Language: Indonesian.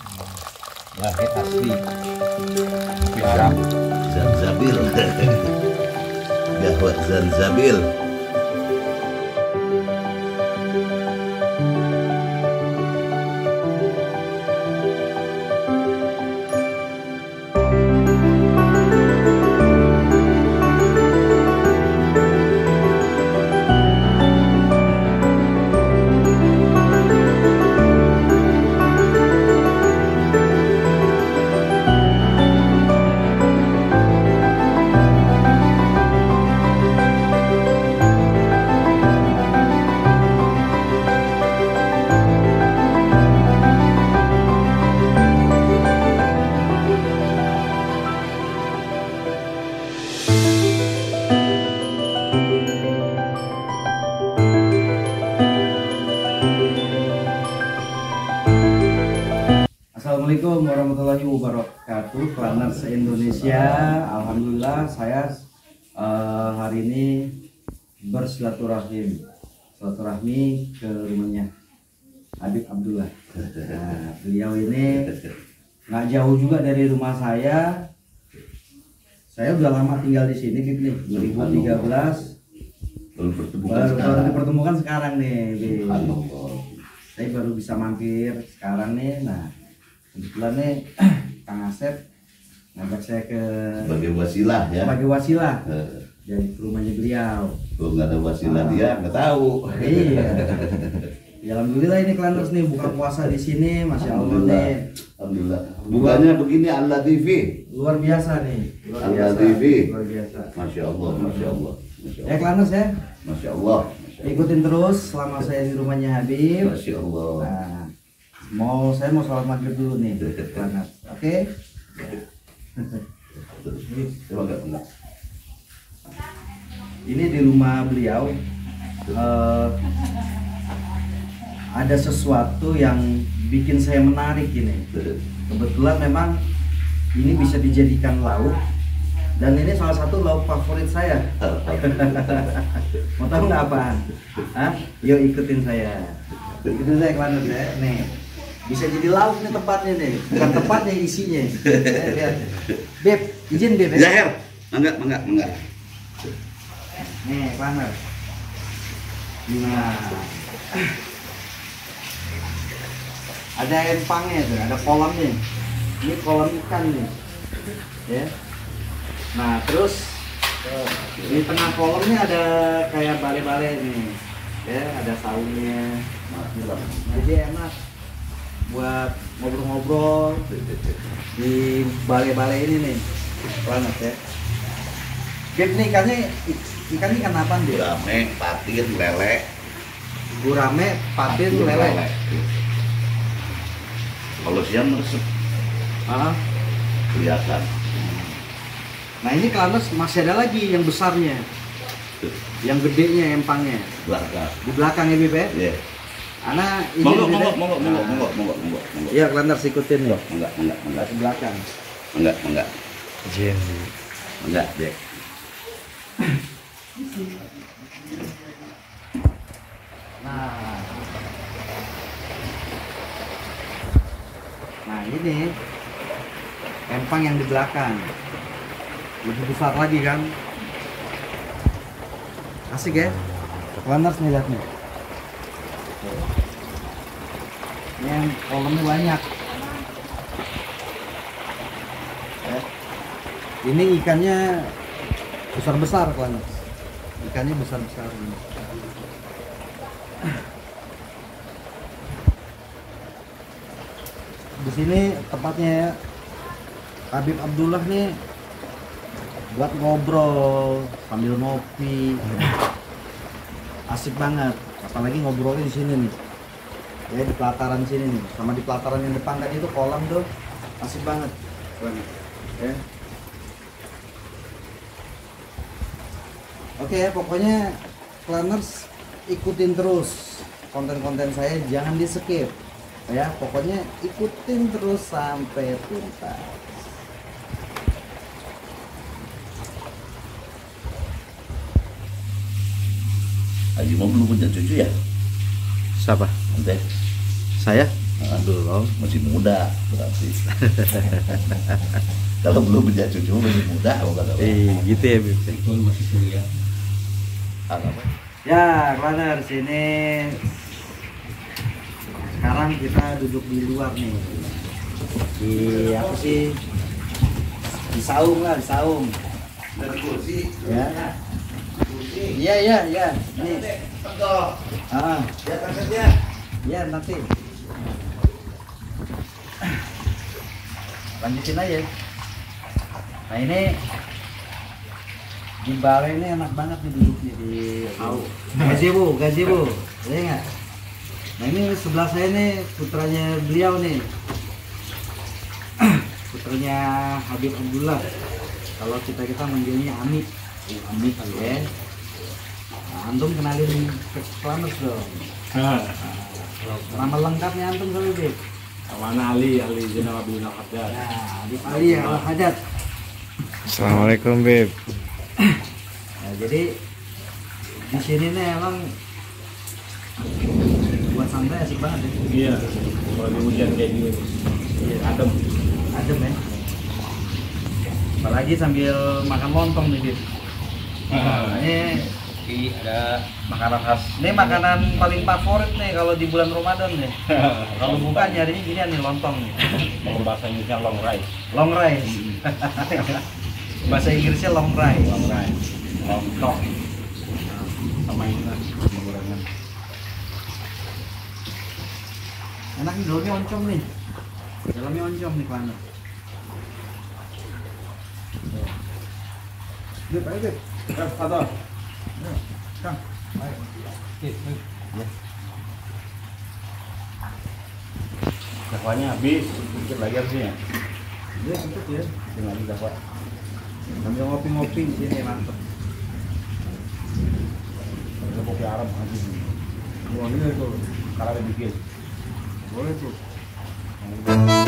Jahe asli Pisang Zanzabil. Gawat Zanzabil. Assalamualaikum warahmatullahi wabarakatuh, Klaners Indonesia. Alhamdulillah saya hari ini bersilaturahmi ke rumahnya Habib Abdullah. Nah, beliau ini nggak jauh juga dari rumah saya. Saya udah lama tinggal di sini, Bib nih. 2013 baru dipertemukan sekarang nih, Bib. Saya baru bisa mampir sekarang nih. Nah, kebetulan nih Kang Asep ngajak saya ke Sebagai wasilah ya. sebagai wasilah jadi ke rumahnya beliau. Kalau nggak ada wasilah dia nggak tahu. Iya. Ya, alhamdulillah ini Klaners nih buka puasa di sini, masya Allah nih. Alhamdulillah. Bukannya begini Allah TV. Luar biasa nih. Luar Allah biasa. TV. Luar biasa. Masya Allah, Masya Allah, Masya Ya Allah, Klaners ya, Masya Allah, ikutin terus selama saya di rumahnya Habib. Masya Allah. Nah, saya mau sholat maghrib dulu nih, Klaners. Oke? Coba enggak. Ini di rumah beliau ada sesuatu yang bikin saya menarik ini. Kebetulan memang ini bisa dijadikan lauk dan ini salah satu lauk favorit saya. Mau tahu nggak apaan? Hah? Yuk ikutin saya. Ikutin saya Klaners ya. Nih, bisa jadi lauk nih tempatnya nih, bukan tempatnya isinya. Lihat. Beb, izin Beb. Ya Her, enggak. Nih Klaners. Nah, ada empangnya tuh, ada kolamnya. Ini kolam ikan nih, ya. Nah terus di tengah kolamnya ada kayak bale-bale nih, ya. Ada saungnya. Jadi enak buat ngobrol-ngobrol di bale-bale ini nih, banget ya. Beb nih ikannya ikan apa nih? Gurame, patin, lele. Gurame, patin, lele. Kalau siang meresep Ah. kelihatan. Nah ini Klaners masih ada lagi yang besarnya, yang gedenya empangnya Belakang. di belakang ya Bib ya. Iya. Ana ini Monggo. Iya Klaners ikutin ya. Enggak. Di belakang. Enggak. Jen. Enggak, Dek. Nah ini empang yang di belakang lebih besar lagi kan, asik ya. Klaners nih lihat nih. Ini yang kolamnya banyak. Ini ikannya besar-besar Klaners. Ikannya besar-besar ini. Di sini tempatnya Habib Abdullah nih buat ngobrol sambil ngopi. Asik banget, apalagi ngobrolnya di sini nih. Ya di pelataran sini nih, sama di pelataran yang depan tadi itu kolam tuh asik banget. Ya. Oke, pokoknya Klaners ikutin terus konten-konten saya, jangan di skip ya. Pokoknya ikutin terus sampai tuntas. Haji mau belum punya cucu ya? Siapa? Ente. Saya? Aduh, masih muda berarti. Kalau belum punya cucu masih muda, bukan apa? Gitu ya, Bib. Itu masih kuliah. Apa? Ya, Runner sini. Sekarang kita duduk di luar nih. Di apa sih? Di saung lah, di saung. Dari kursi. Ya. Iya. Ini. Tegak. Ah, Ya kakaknya. ya nanti. Lanjutin aja. Nah ini di balai ini enak banget nih duduknya di gazebo, ya nggak? Nah ini sebelah saya nih putranya beliau nih, putranya Habib Abdullah. Kalau kita manggilnya Amit, Amit ya. Nah, antum kenalin ke Klames dong. Nama lengkapnya antum siapa, Bib? Mana Ali Zainal Abidin Al-Haddad. Nah, di Ali Al-Haddad. Assalamualaikum, Beb. Nah, jadi di sini nih emang buat santai asik banget ya. Iya. Kalau di hujan kayak gini. Iya, Adem ya. Apalagi sambil makan lontong nih, Bib. Nah, ini ada makanan khas. Ini makanan paling favorit nih kalau di bulan Ramadan nih. Kalau buka nyarinya gini nih lontong nih. kalau bahasa Inggrisnya long rice. Long rice. Bahasa Inggrisnya long rice. Long rice. Lontong. Sama ini lah gorengan. Enak nih, dalamnya oncom nih. Dalamnya oncom nih, Pak. Bib, ayo Bib. Atau Kang, ayo. ya. Dakwanya habis, sedikit lagi harusnya. Dia sempet ya. Tinggal lagi dakwa. Sambil ngopi-ngopi di sini mantep. Ada kopi Arab habis. Wah, iya tuh. Kalau ada bikin. Boleh tuh.